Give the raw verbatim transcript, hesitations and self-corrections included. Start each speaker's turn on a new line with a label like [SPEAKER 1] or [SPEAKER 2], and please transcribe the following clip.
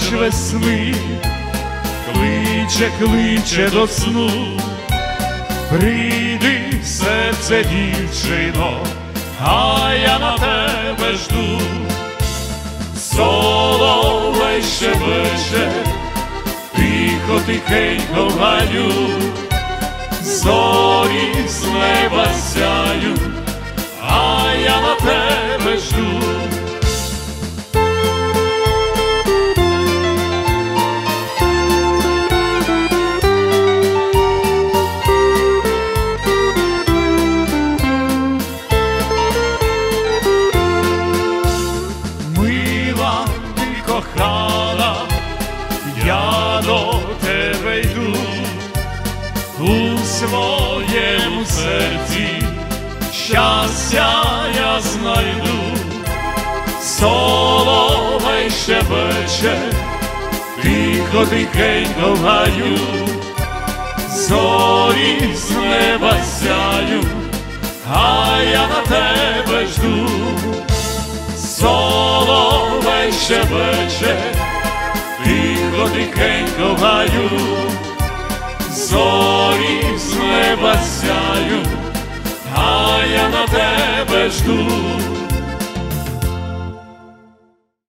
[SPEAKER 1] клич весни, кличе, кличе до сну. Прийди, серце дівчино, а я на тебе жду. Соловей щебече, тихо, тихенько в гаю, зорі з неба сяють, а я на тебе жду. Мила, ти кохана, я до тебе йду, у своєму серці щастя я знайду. Соловей щебече, тихо, тихенько в гаю, зорі з неба сяють, а я на тебе жду. Соловей щебече, тихо, тихенько в гаю, зорі з неба сяють, а я на тебе жду.